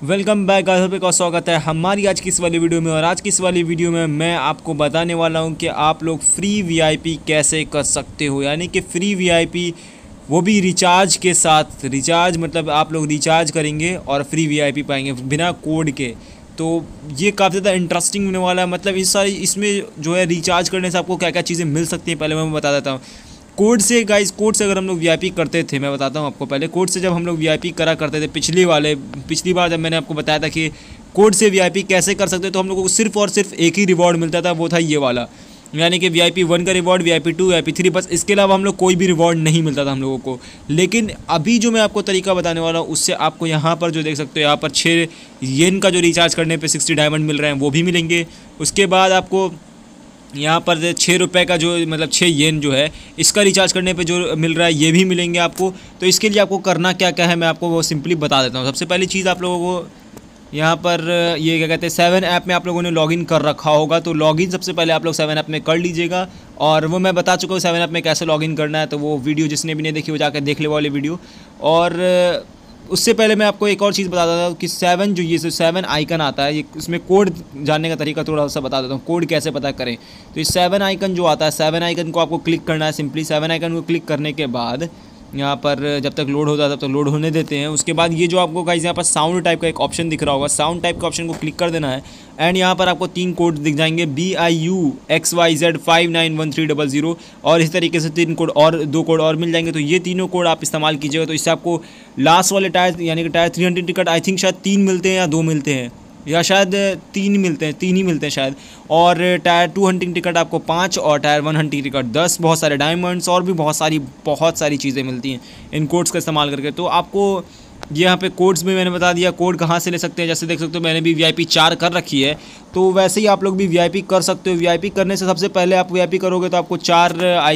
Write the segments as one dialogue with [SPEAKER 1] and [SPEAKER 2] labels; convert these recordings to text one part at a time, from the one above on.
[SPEAKER 1] Welcome back. आप सभी का स्वागत है हमारी आज की इस वाली वीडियो में। और आज की इस वाली वीडियो में मैं आपको बताने वाला हूं कि आप लोग फ्री वीआईपी कैसे कर सकते हो, यानी कि फ्री वीआईपी वो भी रिचार्ज के साथ। रिचार्ज मतलब आप लोग रिचार्ज करेंगे और फ्री वीआईपी पाएंगे बिना कोड के। तो ये काफ़ी ज़्यादा इंटरेस्टिंग होने वाला है। मतलब इसमें जो है रिचार्ज करने से आपको क्या क्या चीज़ें मिल सकती हैं पहले मैं बता देता हूँ। कोड से गाइस, कोड से अगर हम लोग वीआईपी करते थे, मैं बताता हूँ आपको। पहले कोड से जब हम लोग वीआईपी करा करते थे पिछली बार जब मैंने आपको बताया था कि कोड से वीआईपी कैसे कर सकते, तो हम लोगों को सिर्फ और सिर्फ एक ही रिवॉर्ड मिलता था, वो था ये वाला, यानी कि वीआईपी 1 का रिवॉर्ड, वीआईपी 2, वीआईपी 3, बस इसके अलावा हम लोग कोई भी रिवॉर्ड नहीं मिलता था हम लोगों को। लेकिन अभी जो मैं आपको तरीका बताने वाला हूँ उससे आपको यहाँ पर जो देख सकते हो, यहाँ पर 6 येन का जो रिचार्ज करने पे 60 डायमंड मिल रहे हैं वो भी मिलेंगे। उसके बाद आपको यहाँ पर 6 रुपये का जो मतलब 6 येन जो है इसका रिचार्ज करने पे जो मिल रहा है ये भी मिलेंगे आपको। तो इसके लिए आपको करना क्या क्या है मैं आपको वो सिंपली बता देता हूँ। सबसे पहली चीज़, आप लोगों को यहाँ पर ये क्या कहते हैं 7 ऐप में आप लोगों ने लॉगिन कर रखा होगा। तो लॉगिन सबसे पहले आप लोग 7 ऐप में कर लीजिएगा। और वो मैं बता चुका हूँ 7 ऐप में कैसे लॉगिन करना है, तो वो वीडियो जिसने भी नहीं देखी वो जाकर देख ले वाली वीडियो। और उससे पहले मैं आपको एक और चीज़ बता देता हूँ कि 7 जो ये 7 आइकन आता है, ये इसमें कोड जानने का तरीका थोड़ा सा बता देता हूँ, कोड कैसे पता करें। तो ये 7 आइकन जो आता है, 7 आइकन को आपको क्लिक करना है। सिंपली 7 आइकन को क्लिक करने के बाद यहाँ पर जब तक लोड होता है तब तक लोड होने देते हैं। उसके बाद ये जो आपको गाइस यहाँ पर साउंड टाइप का एक ऑप्शन दिख रहा होगा, साउंड टाइप का ऑप्शन को क्लिक कर देना है। एंड यहाँ पर आपको 3 कोड दिख जाएंगे, BIUXYZ 591300, और इस तरीके से 3 कोड और 2 कोड और मिल जाएंगे। तो ये तीनों कोड आप इस्तेमाल कीजिएगा। तो इससे आपको लास्ट वाले टायर यानी कि टायर 300 टिकट आई थिंक शायद 3 मिलते हैं या 2 मिलते हैं, या शायद 3 मिलते हैं, 3 ही मिलते हैं शायद। और टायर 2 हंटिंग टिकट आपको 5 और टायर 1 हंटिंग टिकट 10, बहुत सारे डायमंड्स और भी बहुत सारी चीज़ें मिलती हैं इन कोड्स का इस्तेमाल करके। तो आपको यहाँ पे कोड्स में मैंने बता दिया कोड कहाँ से ले सकते हैं। जैसे देख सकते हो मैंने भी वीआईपी 4 कर रखी है, तो वैसे ही आप लोग भी वीआईपी कर सकते हो। वीआईपी करने से सबसे पहले आप वीआईपी करोगे तो आपको 4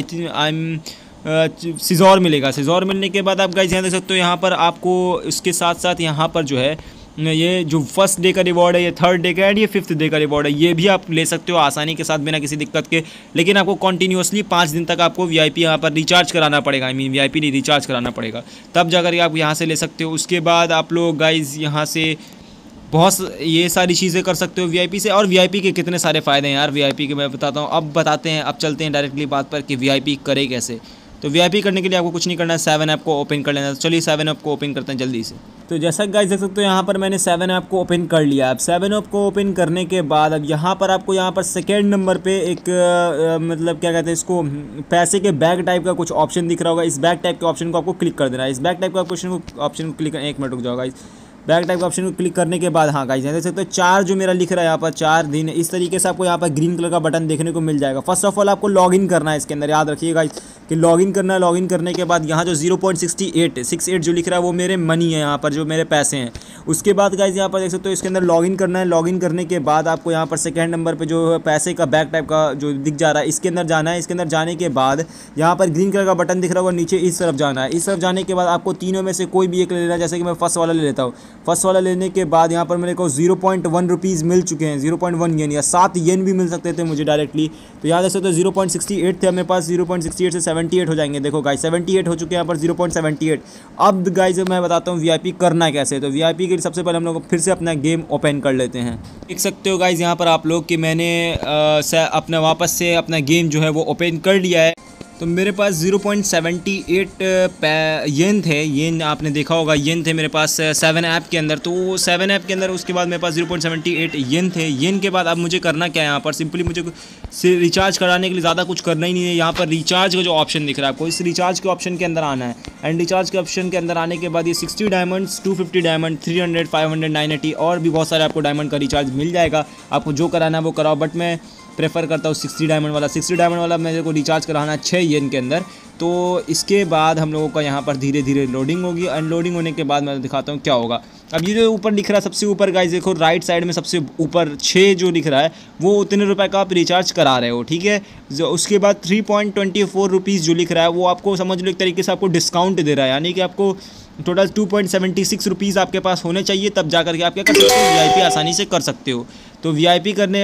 [SPEAKER 1] सीजोर मिलेगा। सीजोर मिलने के बाद आप गाइस यहाँ देख सकते हो, यहाँ पर आपको इसके साथ साथ यहाँ पर जो है ये जो फर्स्ट डे का रिवॉर्ड है, ये 3rd डे का एंड ये 5th डे का रिवॉर्ड है, ये भी आप ले सकते हो आसानी के साथ बिना किसी दिक्कत के। लेकिन आपको कंटिन्यूसली 5 दिन तक आपको वीआईपी यहाँ पर रिचार्ज कराना पड़ेगा। वीआईपी नहीं, रिचार्ज कराना पड़ेगा, तब जाकर आप यहाँ से ले सकते हो। उसके बाद आप लोग गाइज यहाँ से बहुत ये सारी चीज़ें कर सकते हो वीआईपी से। और वीआईपी के कितने सारे फ़ायदे हैं यार वीआईपी के, मैं बताता हूँ। अब चलते हैं डायरेक्टली बात पर कि वीआईपी करे कैसे। तो वीआईपी करने के लिए आपको कुछ नहीं करना है, 7 ऐप को ओपन कर लेना है। चलिए 7 ऐप को ओपन करते हैं जल्दी से। तो जैसा गाइस देख सकते हो यहाँ पर मैंने 7 ऐप को ओपन कर लिया। अब 7 ऐप को ओपन करने के बाद अब यहाँ पर आपको यहाँ पर सेकेंड नंबर पे एक मतलब क्या कहते हैं इसको, पैसे के बैग टाइप का कुछ ऑप्शन दिख रहा होगा। इस बैग टाइप के ऑप्शन को आपको क्लिक कर देना है। इस बैग टाइप का ऑप्शन को क्लिक, 1 मिनट रुक जाओ गाइस। बैक टाइप का ऑप्शन को क्लिक करने के बाद हाँ गाइस देख सकते हो 4 जो मेरा लिख रहा है यहाँ पर 4 दिन, इस तरीके से आपको यहाँ पर ग्रीन कलर का बटन देखने को मिल जाएगा। फर्स्ट ऑफ ऑल आपको लॉगिन करना है इसके अंदर, याद रखिएगा गाइस कि लॉगिन करना है। लॉगिन करने के बाद यहाँ जो 0.68 जो लिख रहा है वो मेरे मनी है, यहाँ पर जो मेरे पैसे हैं। उसके बाद गाइस यहाँ पर देख सकते हो इसके अंदर लॉगिन करना है। लॉगिन करने के बाद आपको यहाँ पर सेकंड नंबर पे जो पैसे का बैक टाइप का जो दिख जा रहा है इसके अंदर जाना है। इसके अंदर जाने के बाद यहाँ पर ग्रीन कलर का बटन दिख रहा होगा नीचे, इस तरफ जाना है। इस तरफ जाने के बाद आपको तीनों में से कोई भी एक ले लेना है। जैसे कि मैं फर्स्ट वाला ले लेता हूँ। फर्स्ट वाला लेने के बाद यहाँ पर मेरे को 0.1 रुपीज़ मिल चुके हैं, 0.1 येन या 7 येन भी मिल सकते थे मुझे डायरेक्टली। तो यहाँ देख सकते हो 0.68 थे मेरे पास, 0.68 से 78 हो जाएंगे। देखो गाइस 78 हो चुके हैं यहाँ पर, 0.78। अब गाइस मैं बताता हूँ वीआईपी करना कैसे। तो वीआईपी के लिए सबसे पहले हम लोग फिर से अपना गेम ओपन कर लेते हैं। देख सकते हो गाइस यहाँ पर आप लोग कि मैंने अपना वापस से अपना गेम जो है वो ओपन कर लिया है। तो मेरे पास 0.78 येन थे, येन आपने देखा होगा, येन थे मेरे पास 7 ऐप के अंदर। तो 7 ऐप के अंदर उसके बाद मेरे पास 0.78 येन थे। येन के बाद अब मुझे करना क्या है, यहाँ पर सिंपली मुझे रिचार्ज कराने के लिए ज़्यादा कुछ करना ही नहीं है। यहाँ पर रिचार्ज का जो ऑप्शन दिख रहा है आपको, इस रिचार्ज के ऑप्शन के अंदर आना है। एंड रिचार्ज के ऑप्शन के अंदर आने के बाद ये 60 डायमंड्स, 250 डायमंड, 300, 500, 980 और भी बहुत सारे आपको डायमंड का रिचार्ज मिल जाएगा। आपको जो कराना है वो कराओ, बट मैं प्रेफर करता हूँ 60 डायमंड वाला। 60 डायमंड वाला मेरे को रिचार्ज कराना है 6 येन के अंदर। तो इसके बाद हम लोगों का यहाँ पर धीरे धीरे लोडिंग होगी। अनलोडिंग होने के बाद मैं दिखाता हूँ क्या होगा। अब ये जो ऊपर लिख रहा है सबसे ऊपर गाइस देखो, राइट साइड में सबसे ऊपर 6 जो लिख रहा है वो उतने रुपए का आप रिचार्ज करा रहे हो, ठीक है। जो उसके बाद 3.24 रुपीज़ जो लिख रहा है वो आपको समझ लो एक तरीके से आपको डिस्काउंट दे रहा है, यानी कि आपको टोटल 2.76 रुपीज़ आपके पास होने चाहिए, तब जा करके आप क्या कर सकते हो, वीआईपी आसानी से कर सकते हो। तो वीआईपी करने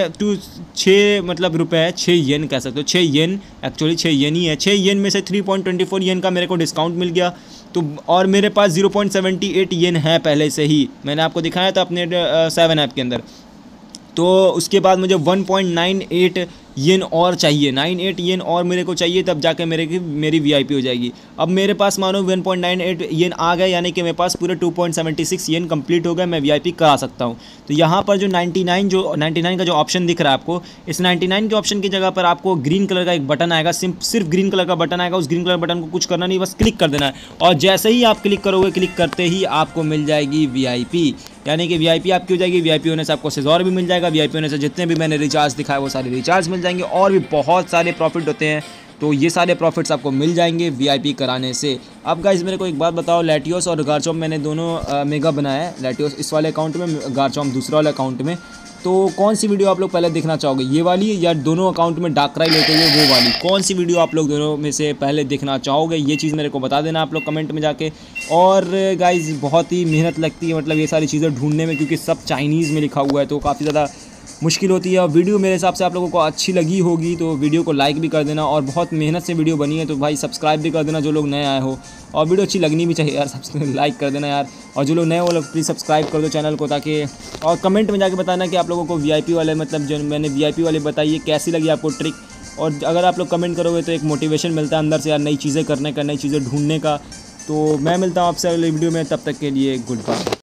[SPEAKER 1] 6 मतलब रुपए, 6 येन कह सकते हो, 6 येन एक्चुअली 6 येन ही है। 6 येन में से 3.24 येन का मेरे को डिस्काउंट मिल गया। तो और मेरे पास 0.78 येन है पहले से ही, मैंने आपको दिखाया था अपने 7 ऐप के अंदर। तो उसके बाद मुझे 1.98 येन और चाहिए, 98 येन और मेरे को चाहिए, तब जाके मेरी वीआईपी हो जाएगी। अब मेरे पास मानो 1.98 येन आ गए, यानी कि मेरे पास पूरे 2.76 येन कंप्लीट हो गए, मैं वीआईपी करा सकता हूँ। तो यहाँ पर जो 99 का जो ऑप्शन दिख रहा है आपको, इस 99 के ऑप्शन की जगह पर आपको ग्रीन कलर का एक बटन आएगा, सिर्फ ग्रीन कलर का बटन आएगा। उस ग्रीन कलर बटन को कुछ करना नहीं, बस क्लिक कर देना है, और जैसे ही आप क्लिक करोगे, क्लिक करते ही आपको मिल जाएगी वीआईपी, यानी कि वीआईपी आपकी हो जाएगी। वीआईपी होने से आपको सिज़ोर भी मिल जाएगा, वीआईपी होने से जितने भी मैंने रिचार्ज दिखाए वो सारे रिचार्ज मिल जाएंगे, और भी बहुत सारे प्रॉफिट होते हैं। तो ये सारे प्रॉफिट्स आपको मिल जाएंगे वीआईपी कराने से। अब गाइस मेरे को एक बात बताओ, लैटियोस और गार्चॉम्प मैंने दोनों मेगा बनाया है, लैटियोस इस वाले अकाउंट में, गार्चॉम्प दूसरा वाले अकाउंट में। तो कौन सी वीडियो आप लोग पहले देखना चाहोगे, ये वाली या दोनों अकाउंट में डाकराई लेते हुए वो वाली, कौन सी वीडियो आप लोग दोनों में से पहले देखना चाहोगे, ये चीज़ मेरे को बता देना आप लोग कमेंट में जाके। और गाइस बहुत ही मेहनत लगती है मतलब ये सारी चीज़ें ढूंढने में, क्योंकि सब चाइनीज़ में लिखा हुआ है, तो काफ़ी ज़्यादा मुश्किल होती है। और वीडियो मेरे हिसाब से आप लोगों को अच्छी लगी होगी, तो वीडियो को लाइक भी कर देना, और बहुत मेहनत से वीडियो बनी है तो भाई सब्सक्राइब भी कर देना जो लोग नए आए हो, और वीडियो अच्छी लगनी भी चाहिए यार, सब्सक्राइब लाइक कर देना यार, और जो लोग नए वो लोग प्लीज़ सब्सक्राइब कर दो चैनल को, ताकि और कमेंट में जाके बताना कि आप लोगों को वीआईपी वाले मतलब जो मैंने वीआईपी वाले बताइए कैसी लगी आपको ट्रिक। और अगर आप लोग कमेंट करोगे तो एक मोटिवेशन मिलता है अंदर से यार, नई चीज़ें करने का, नई चीज़ें ढूंढने का। तो मैं मिलता हूँ आपसे अगले वीडियो में, तब तक के लिए गुड बाय।